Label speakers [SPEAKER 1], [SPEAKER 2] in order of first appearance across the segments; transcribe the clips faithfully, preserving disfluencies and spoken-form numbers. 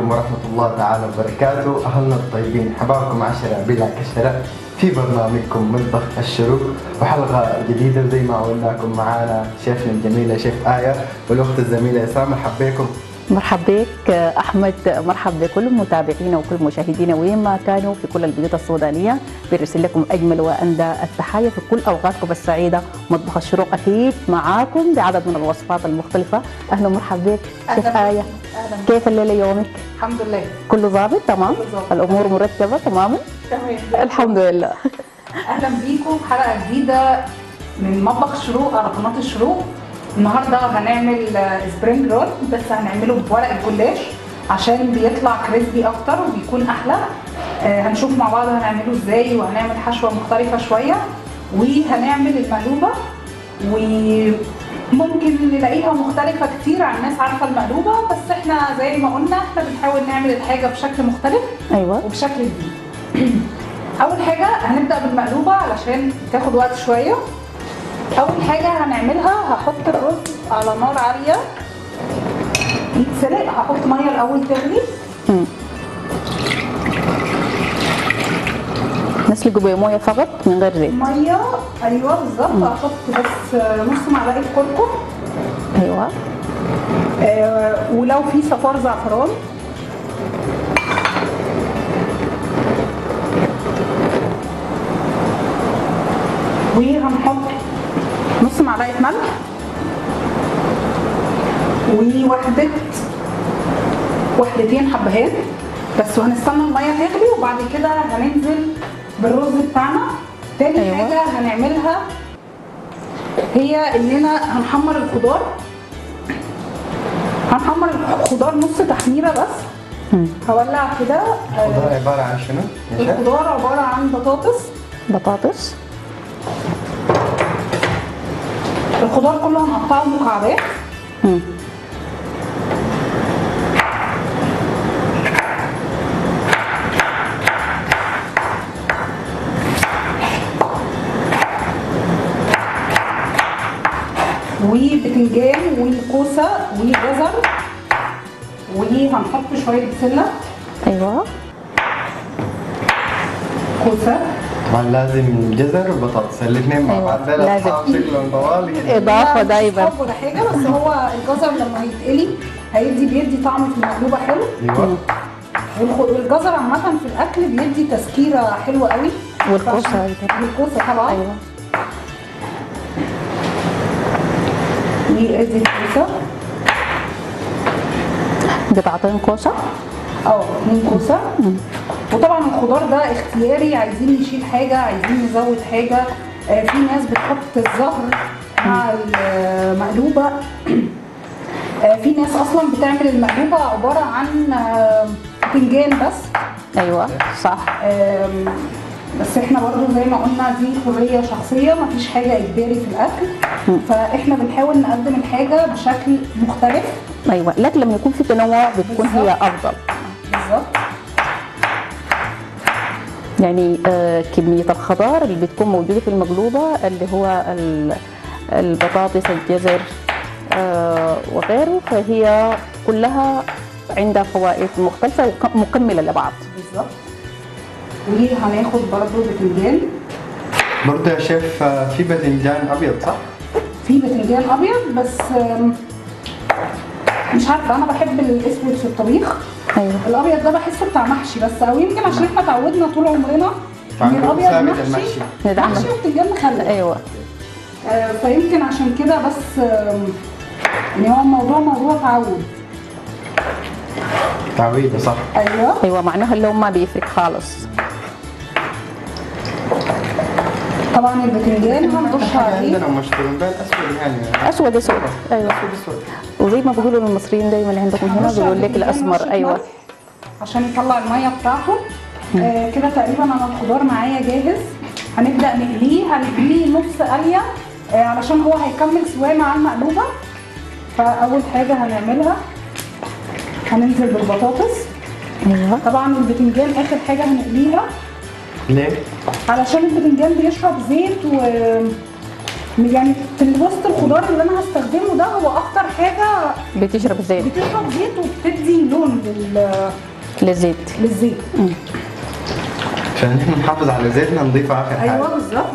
[SPEAKER 1] عليكم ورحمة الله تعالى وبركاته. أهلنا الطيبين، حبابكم عشرة بلا كشرة في برنامجكم مطبخ الشروق، وحلقة جديدة زي ما قلناكم. معانا شيفنا الجميلة شيف آية والأخت الزميلة إسراء. مرحبا بكم.
[SPEAKER 2] مرحبا بك أحمد، مرحبا بكل متابعينا وكل مشاهدينا وين ما كانوا في كل البيوت السودانية. بنرسل لكم أجمل وأندى التحايا في كل أوقاتكم السعيدة. مطبخ الشروق أكيد معاكم بعدد من الوصفات المختلفة. أهلا ومرحبا بك شيف آية.
[SPEAKER 3] أهلا.
[SPEAKER 2] كيف الليلة يومك؟
[SPEAKER 3] الحمد لله
[SPEAKER 2] كله ظابط تمام؟
[SPEAKER 3] كله ظابط.
[SPEAKER 2] الأمور مرتبة تماما؟
[SPEAKER 3] تمام
[SPEAKER 2] الحمد لله.
[SPEAKER 3] اهلا بيكم في حلقه جديده من مطبخ الشروق على قناه الشروق. النهارده هنعمل سبرينج رول، بس هنعمله بورق الجلاش عشان بيطلع كريسبي اكتر وبيكون احلى. آه هنشوف مع بعض هنعمله ازاي، وهنعمل حشوه مختلفه شويه، وهنعمل المقلوبه، وممكن نلاقيها مختلفه كتير عن الناس عارفه المقلوبه، بس احنا زي ما قلنا احنا بنحاول نعمل الحاجه بشكل مختلف
[SPEAKER 2] أيوة
[SPEAKER 3] وبشكل جديد. اول حاجه هنبدا بالمقلوبه علشان تاخد وقت شويه. اول حاجه هنعملها هحط الرز على نار عاليه يتسلق. هحط ميه الاول تغلي.
[SPEAKER 2] مم. نسلقه بمويه فقط من غير زيت؟
[SPEAKER 3] ميه ايوه بالظبط. هحط بس نص معلقه كركم.
[SPEAKER 2] ايوه.
[SPEAKER 3] آه ولو في صفار زعفران. وهنحط نص معلقه ملح ووحده وحدتين حبهان بس، وهنستنى الميه تغلي وبعد كده هننزل بالرز بتاعنا. تاني أيوة. حاجه هنعملها هي اننا هنحمر الخضار. هنحمر الخضار نص تحميره بس.
[SPEAKER 2] مم.
[SPEAKER 3] هولع كده.
[SPEAKER 1] الخضار عبارة عن شنو؟
[SPEAKER 3] الخضار عباره عن بطاطس.
[SPEAKER 2] بطاطس.
[SPEAKER 3] الخضار كله هنقطعه مكعبات.
[SPEAKER 2] مم.
[SPEAKER 3] وبتنجان وكوسه وجزر، وهنحط شويه بسله.
[SPEAKER 2] ايوه.
[SPEAKER 3] كوسه.
[SPEAKER 1] طبعا لازم جزر وبطاطس الاثنين مع
[SPEAKER 2] أيوة.
[SPEAKER 1] بعض. ده
[SPEAKER 2] لازم.
[SPEAKER 1] اصحاب شكلهم طوالي.
[SPEAKER 2] اضافه دايما.
[SPEAKER 3] ولا حاجه، بس هو الجزر لما هيتقلي هيدي بيدي طعم في المقلوبه حلو.
[SPEAKER 1] ايوه.
[SPEAKER 3] والجزر عامه في الاكل بيدي تسكيره حلوه قوي.
[SPEAKER 2] والكوسه.
[SPEAKER 3] والكوسه طبعا.
[SPEAKER 2] ايوه.
[SPEAKER 3] ودي الكوسه.
[SPEAKER 2] قطعتين كوسه.
[SPEAKER 3] اه اتنين كوسه. وطبعا الخضار ده اختياري، عايزين نشيل حاجه عايزين نزود حاجه. آه في ناس بتحط الزهر مع المقلوبه. آه في ناس اصلا بتعمل المقلوبه عباره عن آه بتنجان بس.
[SPEAKER 2] ايوه صح.
[SPEAKER 3] آه بس احنا برضو زي ما قلنا دي حريه شخصيه، مفيش حاجه اجباري في الاكل. فاحنا بنحاول نقدم الحاجه بشكل مختلف.
[SPEAKER 2] ايوه، لكن لما يكون في تنوع بتكون هي افضل.
[SPEAKER 3] بالظبط.
[SPEAKER 2] يعني آه كميه الخضار اللي بتكون موجوده في المقلوبه اللي هو البطاطس الجزر آه وغيره، فهي كلها عندها فوائد مختلفه ومكمله لبعض.
[SPEAKER 3] بالظبط. وهناخد برضو بتنجان.
[SPEAKER 1] برضه يا شيف في باذنجان ابيض صح؟
[SPEAKER 3] في باذنجان ابيض بس مش عارفه، انا بحب الاسود في الطبيخ.
[SPEAKER 2] ايوه.
[SPEAKER 3] الابيض ده بحسه بتاع محشي بس، او يمكن عشان احنا اتعودنا طول عمرنا ان الابيض محشي محشي وبتنجان مخلل.
[SPEAKER 2] ايوه.
[SPEAKER 3] آه فيمكن عشان كده بس آه يعني هو الموضوع موضوع تعود.
[SPEAKER 1] تعويضه صح.
[SPEAKER 3] ايوه.
[SPEAKER 2] ايوه معناها اللون ما بيفرق خالص.
[SPEAKER 3] طبعا الباذنجان هنرش عليه.
[SPEAKER 1] عندنا مشهورين بالاسود يعني.
[SPEAKER 2] اسود اسود. ايوه اسود اسود. وزي ما بيقولوا المصريين دايما عندكم هنا بيقول لك الاسمر. ايوه.
[SPEAKER 3] عشان يطلع الميه بتاعته. آه كده تقريبا انا الخضار معايا جاهز. هنبدا نقليه، هنقليه نص قليه آه علشان هو هيكمل سواه مع المقلوبه. فاول حاجه هنعملها هننزل بالبطاطس.
[SPEAKER 2] ايوه.
[SPEAKER 3] طبعا الباذنجان اخر حاجه هنقليها.
[SPEAKER 1] ليه؟
[SPEAKER 3] علشان الباذنجان بيشرب زيت و... يعني في وسط الخضار اللي انا هستخدمه ده هو اكتر حاجه
[SPEAKER 2] بتشرب زيت
[SPEAKER 3] بتشرب زيت وبتدي لون لل...
[SPEAKER 2] للزيت.
[SPEAKER 3] للزيت.
[SPEAKER 1] عشان احنا نحافظ على زيتنا نضيفه اخر حاجه.
[SPEAKER 3] ايوه بالظبط.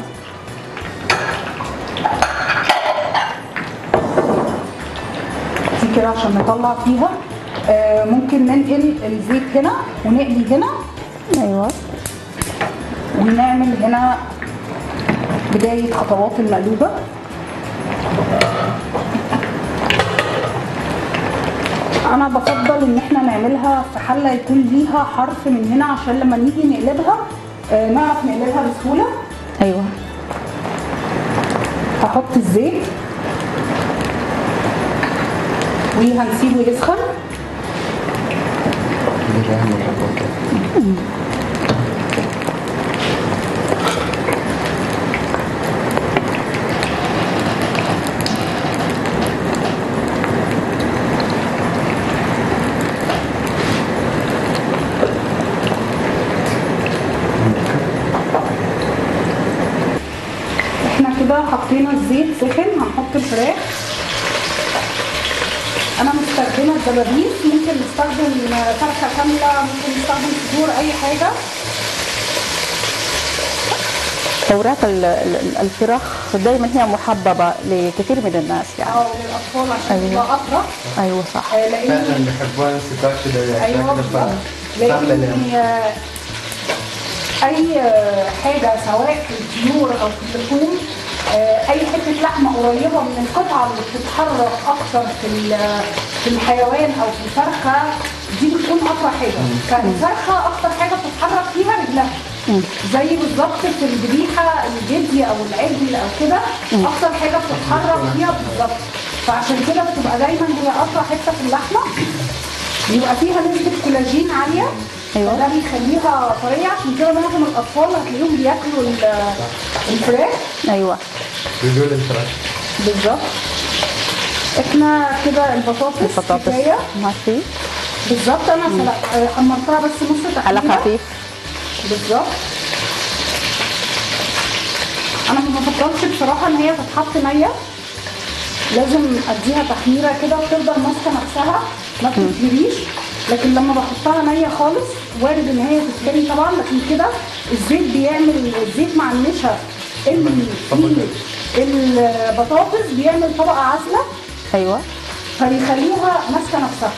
[SPEAKER 3] دي كده عشان نطلع فيها. آه ممكن ننقل الزيت هنا ونقلي هنا.
[SPEAKER 2] ايوه.
[SPEAKER 3] ونعمل هنا بداية خطوات المقلوبة. أنا بفضل إن احنا نعملها في حلة يكون ليها حرف من هنا عشان لما نيجي نقلبها آه نعرف نقلبها بسهولة.
[SPEAKER 2] ايوه.
[SPEAKER 3] هحط الزيت وهنسيبه يسخن. احنا كده حطينا الزيت سخن، هنحط الفراخ. انا مستخدمه الدبابيس، ممكن نستخدم فرخه كامله، ممكن نستخدم صدور، اي حاجه.
[SPEAKER 2] اوراق ال- ال- الفراخ دايما هي محببه لكثير من الناس يعني.
[SPEAKER 3] اه للاطفال عشان
[SPEAKER 2] أيوة.
[SPEAKER 3] تبقى اطرى.
[SPEAKER 2] ايوه صح.
[SPEAKER 3] آه، لان
[SPEAKER 1] فعلا بيحبوها الستات كده.
[SPEAKER 3] ايوه بالظبط.
[SPEAKER 1] سهله
[SPEAKER 3] لان
[SPEAKER 1] يعني.
[SPEAKER 3] آه، اي آه، حاجه سواء في الطيور او في اللحوم، آه، اي حته لحمه قريبه من القطعه اللي بتتحرك اكتر في ال- في الحيوان او في الفرخه دي بتكون اطرى حاجه. فالفرخه اكتر حاجه بتتحرك فيها رجلها. زي بالظبط في الذبيحه الجدي او العجل او كده اكتر حاجه بتتحرك فيها بالظبط. فعشان كده بتبقى دايما هي اطرى حته في اللحمه، بيبقى فيها نسبه كولاجين عاليه.
[SPEAKER 2] أيوة.
[SPEAKER 3] ده بيخليها طريه، عشان كده معظم الاطفال هتلاقيهم بياكلوا ال- الفراخ.
[SPEAKER 2] ايوه
[SPEAKER 1] بيقول الفراخ.
[SPEAKER 3] بالظبط. احنا كده البطاطس
[SPEAKER 2] البطاطس
[SPEAKER 3] كفايه.
[SPEAKER 2] ماشي
[SPEAKER 3] بالظبط. انا سلق- حمرتها بس نص
[SPEAKER 2] على
[SPEAKER 3] تحميره.
[SPEAKER 2] خفيف.
[SPEAKER 3] بالظبط. انا ما بفضلش بصراحه ان هي تتحط نيه، لازم اديها تحميره كده وتفضل ماسكه نفسها ما بتتهريش. لكن لما بحطها نيه خالص وارد ان هي تتهري طبعا، لكن كده الزيت بيعمل الزيت مع النشا اللي في البطاطس بيعمل طبقه عازله
[SPEAKER 2] ايوه.
[SPEAKER 3] فبيخليها ماسكه نفسها.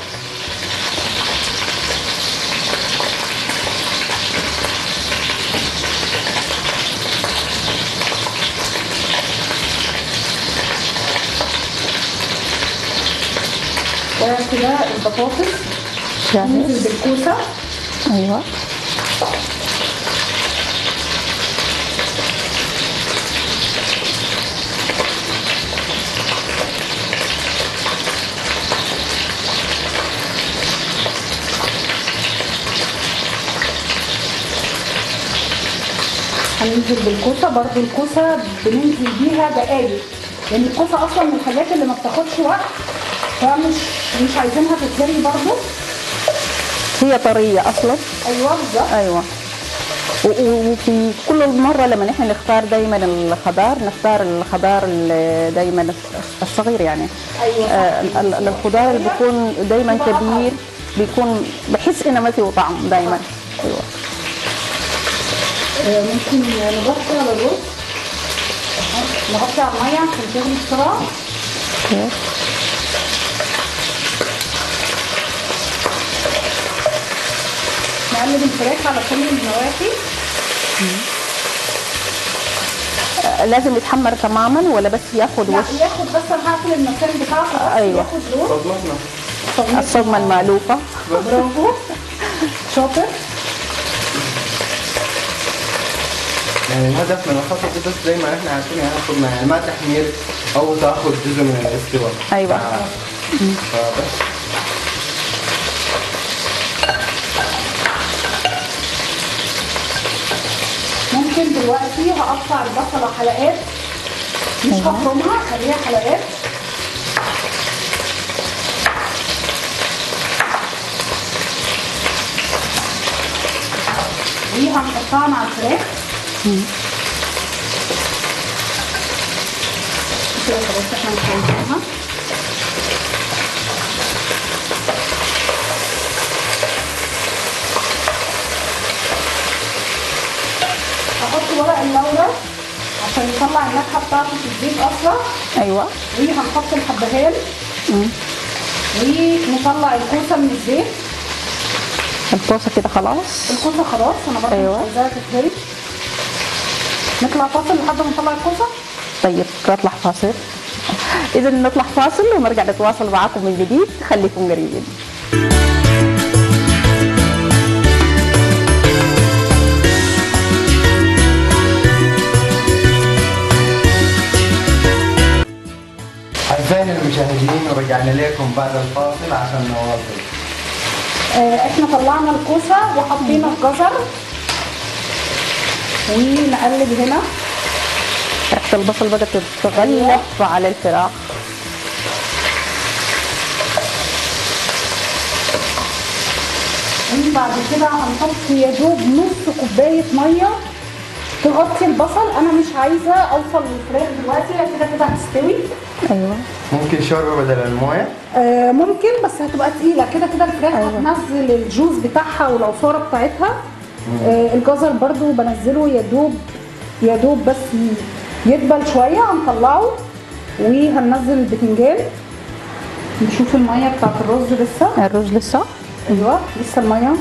[SPEAKER 3] وكده البطاطس
[SPEAKER 2] جاهز.
[SPEAKER 3] ننزل بالكوسه.
[SPEAKER 2] ايوه.
[SPEAKER 3] هننزل بالكوسه برضو. الكوسه بننزل بيها دقايق، لان الكوسه اصلا من الحاجات اللي ما بتاخدش وقت، فمش مش عايزينها تتهري برضو.
[SPEAKER 2] هي طريه اصلا.
[SPEAKER 3] ايوه بالظبط.
[SPEAKER 2] ايوه. و- و- وفي كل مرة لما نحن نختار دايما الخضار نختار الخضار ال- دايما الصغير يعني.
[SPEAKER 3] ايوه
[SPEAKER 2] آه ال- ال- الخضار اللي بيكون دايما كبير بيكون بحس انه ما فيه طعم دايما. ايوه.
[SPEAKER 3] آه، ممكن نغطي على الرز، نغطي على الميه عشان تغلي بسرعه.
[SPEAKER 2] اوكي.
[SPEAKER 3] نقلب الفراخ على كل النواحي.
[SPEAKER 2] آه لازم يتحمر تماما ولا بس ياخد
[SPEAKER 3] لا
[SPEAKER 2] وش؟
[SPEAKER 3] ياخد بس، انا هقفل المكان بتاعته بس
[SPEAKER 2] أيوة.
[SPEAKER 3] ياخد لون.
[SPEAKER 1] صدمتنا.
[SPEAKER 3] صغير.
[SPEAKER 2] الصدمة المألوفة.
[SPEAKER 3] برافو شاطر.
[SPEAKER 1] يعني الهدف من الخطوة دي بس زي ما احنا عارفين يعني صدمة، يعني ما تحمير او تاخذ جزء من الاستواء.
[SPEAKER 2] أيوة.
[SPEAKER 1] ف- فبس.
[SPEAKER 3] ممكن دلوقتي هقطع البصله حلقات، مش
[SPEAKER 2] أيوة.
[SPEAKER 3] هفرمها، خليها حلقات. دي هنحطها مع الفراخ. كده خلاص احنا مش عايزينها. هحط ورق اللورا عشان يطلع النكهه بتاعته في الزيت اسرع.
[SPEAKER 2] ايوه.
[SPEAKER 3] وهنحط الحبهان ونطلع الكوسه من الزيت.
[SPEAKER 2] الكوسه كده خلاص.
[SPEAKER 3] الكوسه خلاص انا برضه
[SPEAKER 2] أيوة.
[SPEAKER 3] مش عايزاها تتهري. نطلع فاصل لحد ما نطلع الكوسه.
[SPEAKER 2] طيب نطلع فاصل. اذا نطلع فاصل ونرجع نتواصل معاكم من جديد، خليكم قريبين.
[SPEAKER 1] أعزائنا المشاهدين ورجعنا لكم بعد الفاصل عشان نواصل.
[SPEAKER 3] آه احنا طلعنا الكوسه وحطينا الجزر ونقلب هنا.
[SPEAKER 2] ريحه البصل بدات تتغلف على الفراخ.
[SPEAKER 3] وبعد كده هنحط يا دوب نص كوبايه ميه تغطي البصل. انا مش عايزه اوصل للفراخ دلوقتي، هي كده كده هتستوي.
[SPEAKER 2] ايوه.
[SPEAKER 1] ممكن شوربه بدل المويه؟
[SPEAKER 3] آه ممكن، بس هتبقى تقيله. كده كده الفراخ
[SPEAKER 2] أيوة.
[SPEAKER 3] هتنزل الجوز بتاعها والعصاره بتاعتها. آه الجزر برضو بنزله يا دوب يا دوب بس يدبل شويه هنطلعه. وهننزل البتنجان. نشوف الميه بتاعت الرز لسه.
[SPEAKER 2] الرز لسه.
[SPEAKER 3] ايوه لسه الميه.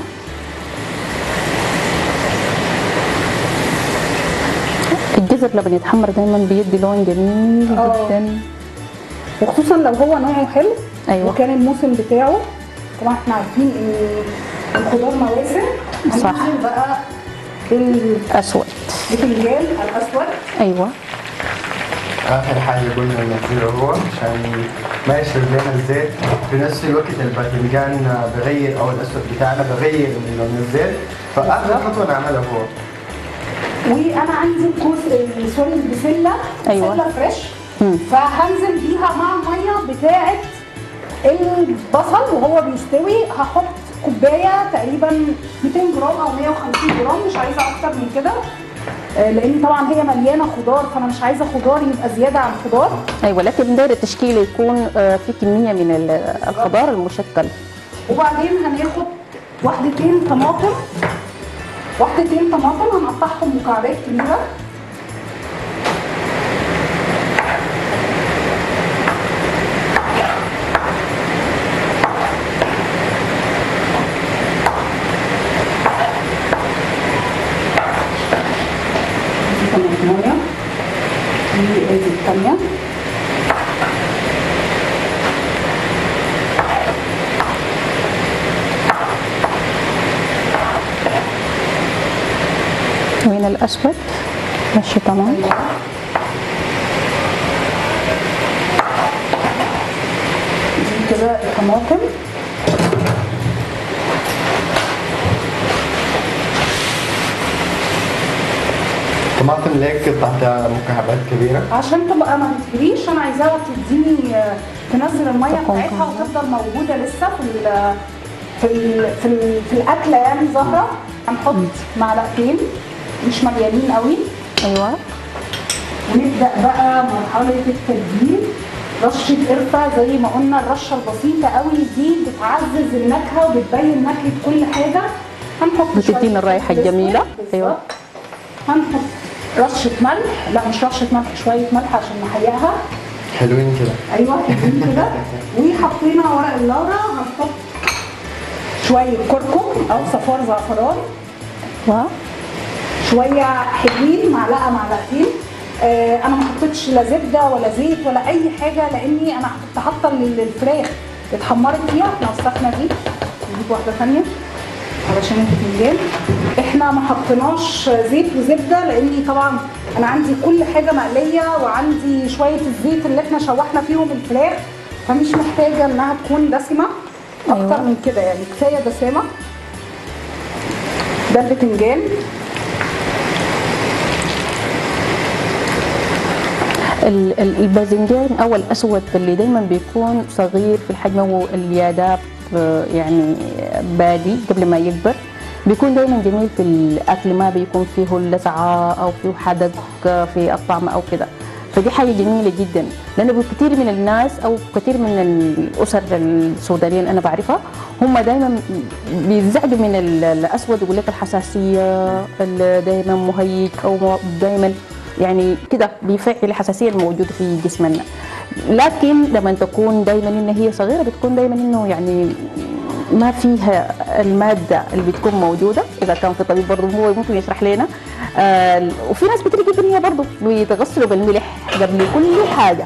[SPEAKER 2] الجزر لما يتحمر دايما بيدي لون جميل
[SPEAKER 3] أوه.
[SPEAKER 2] جدا،
[SPEAKER 3] وخصوصا لو هو نوعه حلو.
[SPEAKER 2] أيوة.
[SPEAKER 3] وكان الموسم بتاعه. طبعا احنا عارفين ان الخضار مواسم.
[SPEAKER 2] صح.
[SPEAKER 3] هننزل بقى
[SPEAKER 2] اسود.
[SPEAKER 3] البتنجان الاسود.
[SPEAKER 2] ايوه.
[SPEAKER 1] اخر حاجه قلنا ننزله هو عشان ما يشرب لنا الزيت. في نفس الوقت الباذنجان بغير او الاسود بتاعنا بغير من لون الزيت، فاخر خطوه نعملها هو.
[SPEAKER 3] وانا عندي الكوس سوري البسله.
[SPEAKER 2] أيوة.
[SPEAKER 3] بسله فريش.
[SPEAKER 2] مم.
[SPEAKER 3] فهنزل بيها مع الميه بتاعه البصل وهو بيستوي. هحط كوبايه تقريبا مئتين جرام او مئة وخمسين جرام، مش عايزه اكتر من كده. آه، لان طبعا هي مليانه خضار، فانا مش عايزه خضار يبقى زياده عن خضار.
[SPEAKER 2] ايوه، لكن داير التشكيله يكون آه، في كميه من ال- الخضار المشكل.
[SPEAKER 3] وبعدين هناخد واحدتين طماطم واحدتين طماطم هنقطعهم مكعبات كبيره. طماطمايه وادي الثانيه.
[SPEAKER 2] وين الاسود؟ ماشي تمام.
[SPEAKER 3] دي كده الطماطم.
[SPEAKER 1] طماطم ليك قطعتها مكعبات كبيره
[SPEAKER 3] عشان تبقى ما تتهريش. انا عايزاها تديني آه، تنزل الميه
[SPEAKER 2] تكون
[SPEAKER 3] بتاعتها
[SPEAKER 2] كمان.
[SPEAKER 3] وتفضل موجوده لسه في ال في ال في, ال في الاكله يعني ظاهره. هنحط معلقتين مش مليانين قوي.
[SPEAKER 2] ايوه.
[SPEAKER 3] ونبدا بقى مرحله التتبيل. رشه قرفه زي ما قلنا، الرشه البسيطه قوي دي بتعزز النكهه وبتبين نكهه كل حاجه. هنحط
[SPEAKER 2] بتدينا
[SPEAKER 3] شوية
[SPEAKER 2] الرائحة
[SPEAKER 3] فلفل
[SPEAKER 2] الجميلة.
[SPEAKER 3] أسود.
[SPEAKER 2] أيوة.
[SPEAKER 3] هنحط رشه ملح، لا مش رشه ملح، شويه ملح عشان نحيقها.
[SPEAKER 1] حلوين كده.
[SPEAKER 3] ايوه حلوين كده. وحطينا ورق اللورا. هنحط شويه كركم او صفار زعفران.
[SPEAKER 2] و
[SPEAKER 3] شويه حلوين، معلقه معلقتين. آه انا ما حطيتش لا زبده ولا زيت ولا اي حاجه، لاني انا كنت حاطه الفراخ اتحمرت فيها. احنا وسخنا دي. نجيب واحده ثانيه علشان البتنجان. احنا ما حطيناش زيت وزبده لاني طبعا انا عندي كل حاجه مقليه، وعندي شويه الزيت اللي احنا شوحنا فيهم الفراخ، فمش محتاجه انها تكون دسمه اكتر
[SPEAKER 2] أيوة.
[SPEAKER 3] من كده، يعني كفايه دسامه. ده البتنجان.
[SPEAKER 2] ال- ال- الباذنجان او الاسود اللي دايما بيكون صغير في الحجم واليادات آه، يعني بادي قبل ما يكبر، بيكون دايما جميل في الاكل، ما بيكون فيه لسعه او فيه حدق في الطعم او كده. فدي حاجه جميله جدا، لانه كثير من الناس او كثير من الاسر السودانيه اللي انا بعرفها هم دائما بيزعجوا من الاسود، يقول لك الحساسيه دائما مهيج او دائما يعني كده بيفعل الحساسيه الموجوده في جسمنا. لكن لما تكون دائما ان هي صغيره بتكون دائما انه يعني ما فيها الماده اللي بتكون موجوده. اذا كان في طبيب برضه هو ممكن يشرح لنا. آه وفي ناس بتيجي بالنيه برضه بيتغسلوا بالملح قبل كل حاجه.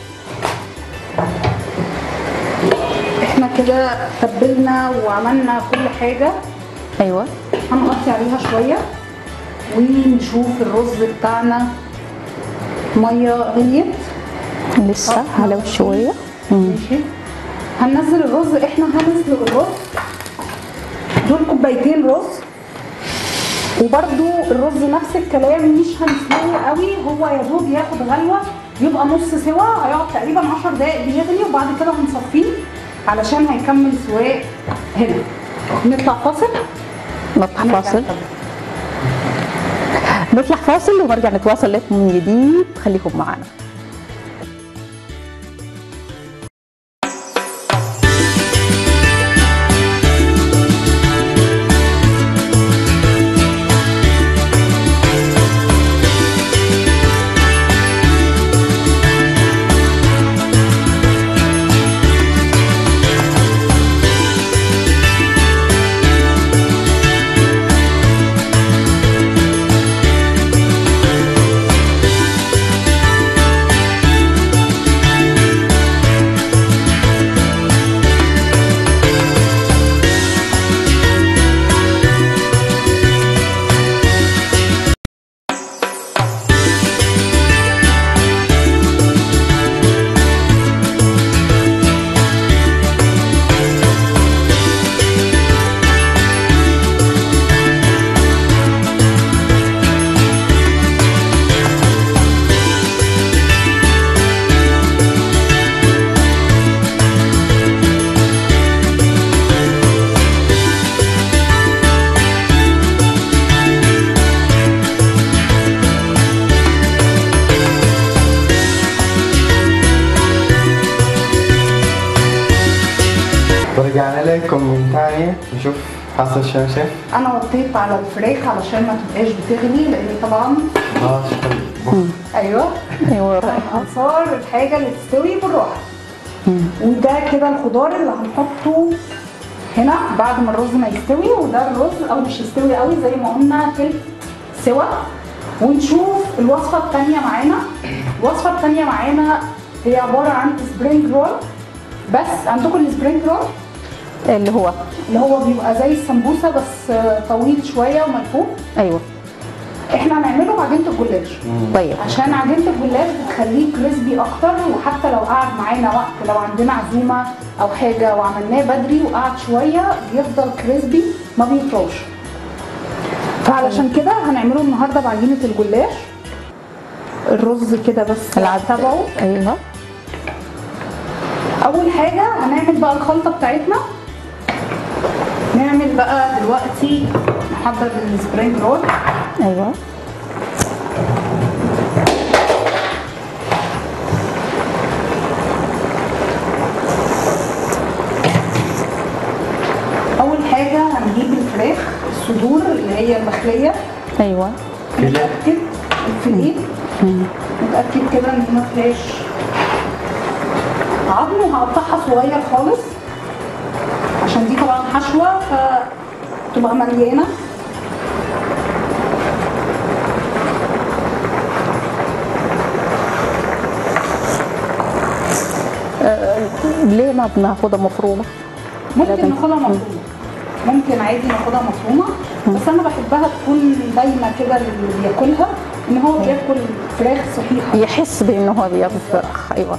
[SPEAKER 3] احنا كده تبلنا وعملنا كل حاجه.
[SPEAKER 2] ايوه
[SPEAKER 3] هنغطي عليها شويه ونشوف الرز بتاعنا. ميه غليت
[SPEAKER 2] لسه على شويه.
[SPEAKER 3] ماشي. هننزل الرز. احنا هنسلق الرز. دول كوبايتين رز، وبرده الرز نفس الكلام مش هنسلقه قوي، هو يا دوب ياخد غلوه يبقى نص سوا، هيقعد تقريبا عشر دقايق بيغلي وبعد كده هنصفيه علشان هيكمل سواء هنا. نطلع فاصل.
[SPEAKER 2] نطلع فاصل نطلع فاصل ونرجع نتواصل لكم من جديد، خليكم معنا.
[SPEAKER 1] ورجعنا لكم من ثاني نشوف حاصل شو يا شيف.
[SPEAKER 3] انا وطيت على الفراخ علشان ما تبقاش بتغلي، لان طبعا
[SPEAKER 1] اه شكرا.
[SPEAKER 3] ايوه
[SPEAKER 2] ايوه رائحه.
[SPEAKER 3] انصار الحاجه اللي تستوي بالراحه. وده كده الخضار اللي هنحطه هنا بعد ما الرز ما يستوي، وده الرز او مش يستوي قوي زي ما قلنا تلت سوا. ونشوف الوصفه الثانيه معانا. الوصفه الثانيه معانا هي عباره عن سبرينج رول. بس عندكم السبرينج رول
[SPEAKER 2] اللي هو
[SPEAKER 3] اللي هو بيبقى زي السمبوسه بس طويل شويه وملفوف.
[SPEAKER 2] ايوه
[SPEAKER 3] احنا هنعمله بعجينه الجلاش.
[SPEAKER 2] طيب
[SPEAKER 3] عشان عجينه الجلاش بتخليه كريسبي اكتر، وحتى لو قعد معانا وقت، لو عندنا عزومه او حاجه وعملناه بدري وقعد شويه بيفضل كريسبي ما بيطراش. فعلشان كده هنعمله النهارده بعجينه الجلاش. الرز كده بس
[SPEAKER 2] العدس
[SPEAKER 3] تبعه.
[SPEAKER 2] ايوه.
[SPEAKER 3] اول حاجه هنعمل بقى الخلطه بتاعتنا. نعمل بقى دلوقتي نحضر السبرينج رول.
[SPEAKER 2] ايوه
[SPEAKER 3] اول حاجه هنجيب الفراخ الصدور اللي هي المخليه.
[SPEAKER 2] ايوه
[SPEAKER 3] نتاكد الفيليه، نتاكد كده ان ما فيهاش عظم، وهقطعها صغير خالص عشان دي طبعا حشوه فتبقى مليانه.
[SPEAKER 2] أه ليه ما بناخدها مفرومه؟
[SPEAKER 3] ممكن ناخدها مفرومه، ممكن عادي ناخدها مفرومه، بس انا بحبها تكون باينه كده اللي بياكلها ان هو بياكل فراخ صحيحه،
[SPEAKER 2] يحس بانه هو بياكل فراخ. ايوه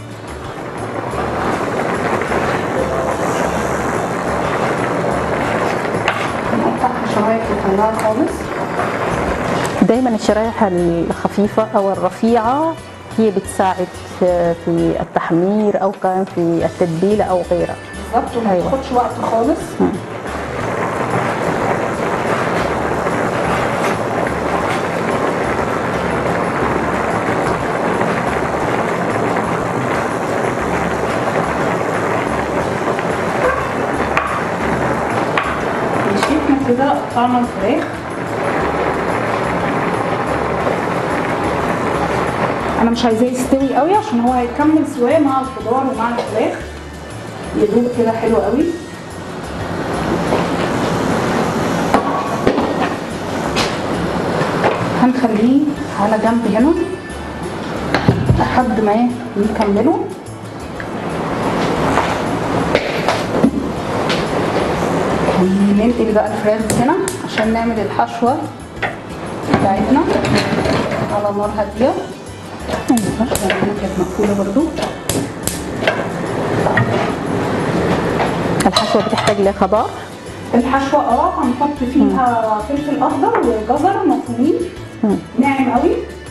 [SPEAKER 3] نقطعها شرايح رفيعه خالص.
[SPEAKER 2] دايما الشرايح الخفيفه او الرفيعه هي بتساعد في التحمير او كان في التتبيله او غيرها.
[SPEAKER 3] بالظبط، وما
[SPEAKER 2] أيوة.
[SPEAKER 3] تاخدش وقت خالص. م. قطعنا الفراخ. انا مش عايزاه يستوي قوي عشان هو هيكمل سواه مع الخضار ومع الفراخ، يدوب كده حلو قوي. هنخليه على جنب هنا لحد ما نكمله. وننقل بقى الفراخ هنا عشان نعمل الحشوه بتاعتنا على نار هاديه. عشان كانت مقفوله برضو.
[SPEAKER 2] الحشوه بتحتاج لخضار؟
[SPEAKER 3] الحشوه اه هنحط فيها فلفل اخضر وجزر مفرومين ناعم قوي.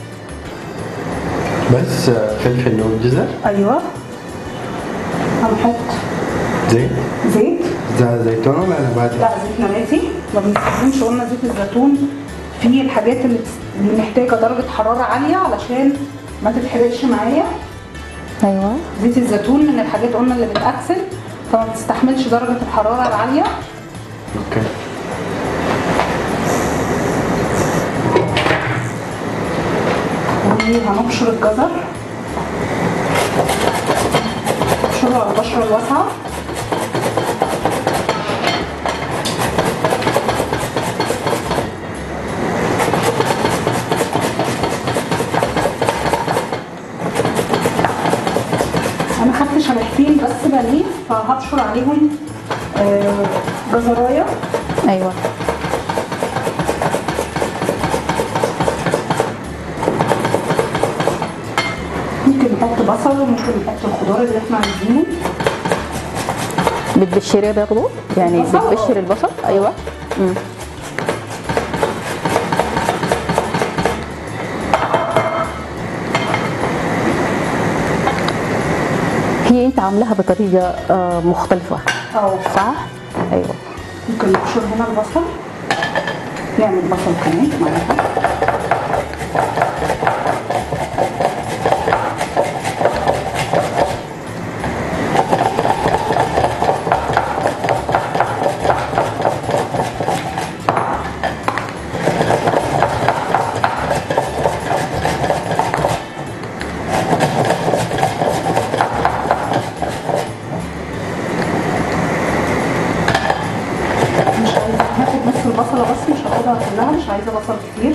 [SPEAKER 1] بس فلفل وجزر؟
[SPEAKER 3] ايوه. هنحط
[SPEAKER 1] زيت؟
[SPEAKER 3] زيت
[SPEAKER 1] زيت زيتون ولا نباتي؟
[SPEAKER 3] لا زيت نباتي، ما بنستخدمش. قلنا زيت الزيتون في الحاجات اللي اللي محتاجه درجه حراره عاليه علشان ما تتحرقش معايا.
[SPEAKER 2] ايوه.
[SPEAKER 3] زيت الزيتون من الحاجات قلنا اللي بتأكسد، فما بتستحملش درجه الحراره العاليه.
[SPEAKER 1] اوكي.
[SPEAKER 3] وهنبشر الجزر، نبشره على البشره الواسعه. انا خدت شريحتين بس بانيه فهبشر عليهم آه جزرايه.
[SPEAKER 2] ايوه.
[SPEAKER 3] ممكن نحط بصل وممكن نحط الخضار اللي احنا عايزينه.
[SPEAKER 2] بتبشريه برضه؟ يعني
[SPEAKER 3] البصل؟
[SPEAKER 2] بتبشر البصل؟ ايوه. امم هي انت عاملاها بطريقه آه، مختلفه
[SPEAKER 3] اه
[SPEAKER 2] صح؟ ايوه.
[SPEAKER 3] ممكن نبشر هنا البصل، نعمل بصل كمان معاها. البصله بس مش هاخدها كلها، مش عايزه بصل كتير.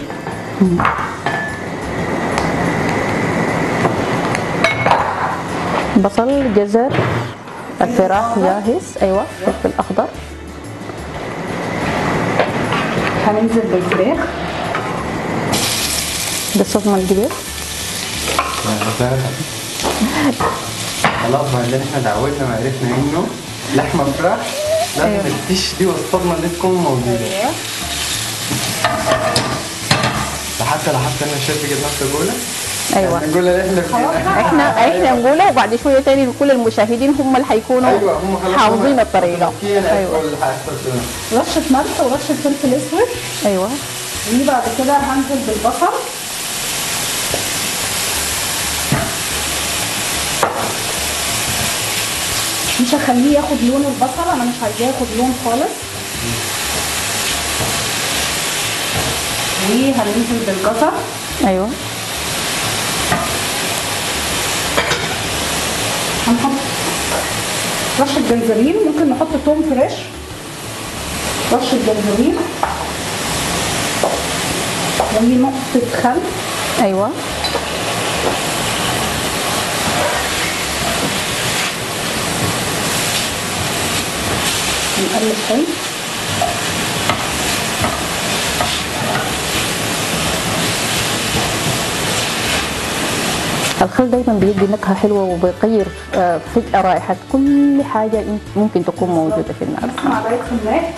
[SPEAKER 2] بصل، جزر، الفراخ جاهز. ايوه. فلفل اخضر.
[SPEAKER 3] هننزل بالفراخ
[SPEAKER 2] بالصدمه الكبير.
[SPEAKER 1] خلاص بعدين احنا تعودنا وعرفنا انه لحمه فراخ لازم
[SPEAKER 2] أيوة.
[SPEAKER 1] الفيش دي والصدمه دي تكون موجوده.
[SPEAKER 3] ايوه.
[SPEAKER 1] لحتى لحتى انا الشيف قد نفسه اقولها.
[SPEAKER 2] ايوه.
[SPEAKER 1] نقول اللي احنا
[SPEAKER 3] خلاص بقى.
[SPEAKER 2] احنا احنا نقولها وبعد شويه تاني كل المشاهدين هم اللي حيكونوا
[SPEAKER 1] ايوه هم خلاص
[SPEAKER 2] حافظين الطريقه.
[SPEAKER 1] ايوه
[SPEAKER 2] ايوه.
[SPEAKER 1] اللي هيحصل شنو.
[SPEAKER 3] رشه ملح ورشه فلفل اسود.
[SPEAKER 2] ايوه.
[SPEAKER 3] وبعد كده هنزل بالبصل. مش هخليه ياخد لون البصل، انا مش عايزاه ياخد لون خالص. وهننزل بالجزر.
[SPEAKER 2] ايوه.
[SPEAKER 3] هنحط رشه جنزبيل، ممكن نحط توم فريش، رشه جنزبيل ونقطه خل.
[SPEAKER 2] ايوه.
[SPEAKER 3] نقلب حلو.
[SPEAKER 2] الخل دايما بيدي نكهه حلوه وبيغير آه، فجاه رائحه كل حاجه ممكن تكون موجوده في النار.
[SPEAKER 3] بس معلقه خماء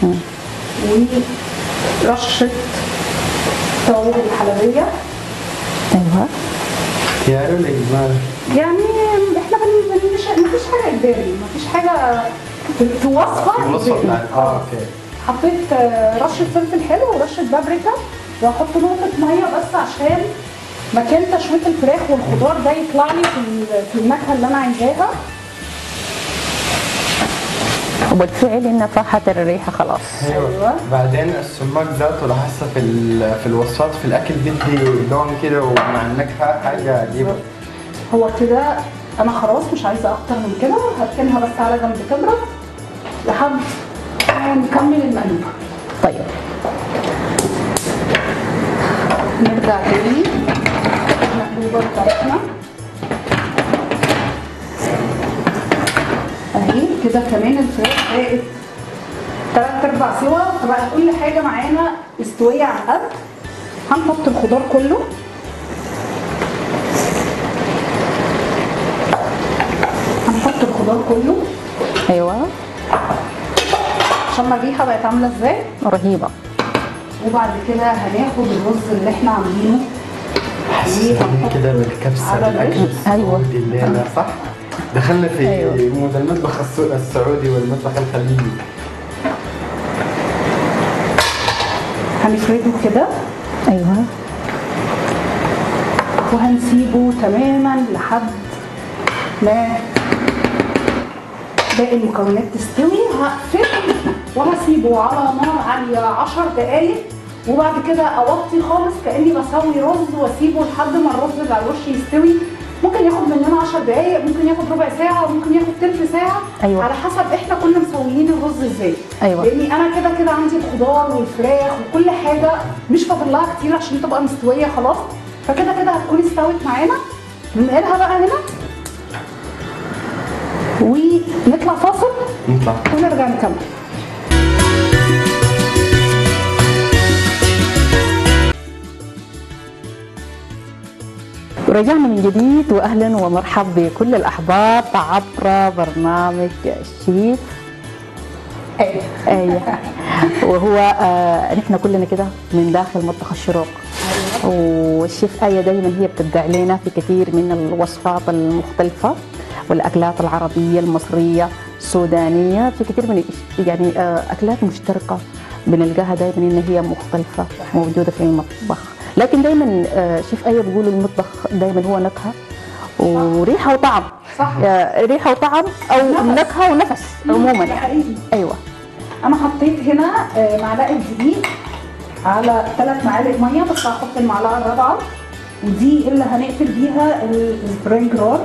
[SPEAKER 3] ورشه توابل الحلبيه.
[SPEAKER 2] ايوه.
[SPEAKER 1] خيار ولا اجباري؟
[SPEAKER 3] يعني احنا بن بن- مش مفيش حاجه اجباري، مفيش حاجه في في وصفه
[SPEAKER 1] الوصفه
[SPEAKER 3] إجباري.
[SPEAKER 1] بتاعت اه اوكي.
[SPEAKER 3] حطيت آه، رشه فلفل حلو ورشه بابريكا، وهحط نقطه ميه بس عشان مكان تشويه الفراخ والخضار ده يطلع لي في ال- في النكهه اللي انا عايزاها.
[SPEAKER 2] وبالفعل انها فاحت الريحه خلاص.
[SPEAKER 1] ايوه. بعدين السماق ذاته لاحظها في ال- في الوصفات في الاكل بيدي لون كده ومع النكهه حاجه عجيبه.
[SPEAKER 3] هو كده انا خلاص مش عايزه اكتر من كده، هركنها بس على جنب تبرد لحد ما نكمل المقلوبه.
[SPEAKER 2] طيب
[SPEAKER 3] نرجع تاني المقلوبه بتاعتنا اهي كده. كمان الفراخ بقت تلات ارباع سوا، فبقى كل حاجه معانا مستويه على القد. هنحط الخضار كله، هنحط الخضار كله
[SPEAKER 2] ايوه
[SPEAKER 3] عشان الريحه بقت عامله ازاي
[SPEAKER 2] رهيبه.
[SPEAKER 3] وبعد كده هناخد الرز اللي احنا عاملينه
[SPEAKER 1] حسيت كده بالكبسه
[SPEAKER 3] على
[SPEAKER 1] بالاكل
[SPEAKER 3] الوش.
[SPEAKER 1] السعودي الليله صح؟ دخلنا في
[SPEAKER 2] أيوة.
[SPEAKER 1] مود المطبخ السو- السعودي والمطبخ الخليجي.
[SPEAKER 3] هنفرده كده
[SPEAKER 2] ايوه
[SPEAKER 3] وهنسيبه تماما لحد ما باقي المكونات تستوي. هقفل وهسيبه على نار عاليه عشر دقايق، وبعد كده اوطي خالص كاني بسوي رز واسيبه لحد ما الرز اللي على الوش يستوي. ممكن ياخد مننا عشر دقايق، ممكن ياخد ربع ساعه، وممكن ياخد تلت ساعه.
[SPEAKER 2] أيوة.
[SPEAKER 3] على حسب احنا كنا مسويين الرز ازاي.
[SPEAKER 2] أيوة.
[SPEAKER 3] لاني انا كده كده عندي الخضار والفراخ وكل حاجه مش فاضل لها كتير عشان تبقى مستويه خلاص، فكده كده هتكون استوت معانا. ننقلها بقى هنا ونطلع فاصل
[SPEAKER 1] نطلع.
[SPEAKER 3] ونرجع نكمل.
[SPEAKER 2] رجعنا من جديد واهلا ومرحبا بكل الاحباب عبر برنامج الشيف
[SPEAKER 3] ايه
[SPEAKER 2] آية. وهو آه نحن كلنا كده من داخل مطبخ الشروق. والشيف آية دايما هي بتبدع لنا في كثير من الوصفات المختلفة والاكلات العربية المصرية السودانية، في كثير من يعني آه اكلات مشتركة بنلقاها دايما ان هي مختلفة موجودة في المطبخ. لكن دايما آه شيف آية بيقولوا المطبخ دايما هو نكهة وريحة وطعم.
[SPEAKER 3] صح.
[SPEAKER 2] آه ريحة وطعم او
[SPEAKER 3] نفس.
[SPEAKER 2] نكهة ونفس عموما
[SPEAKER 3] ده
[SPEAKER 2] يعني.
[SPEAKER 3] حقيقي.
[SPEAKER 2] ايوه
[SPEAKER 3] انا حطيت هنا آه، معلقه دقيق على ثلاث معالق ميه، بس هحط المعلقه الرابعه ودي اللي هنقفل بيها السبرينج رول.